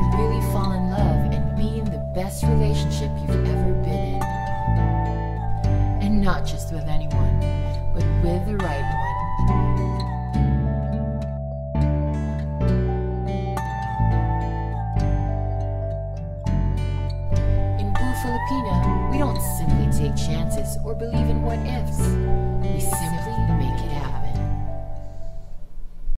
really fall in love and be in the best relationship you've ever been in. And not just with anyone, but with the right one. Filipina, we don't simply take chances or believe in what ifs. We simply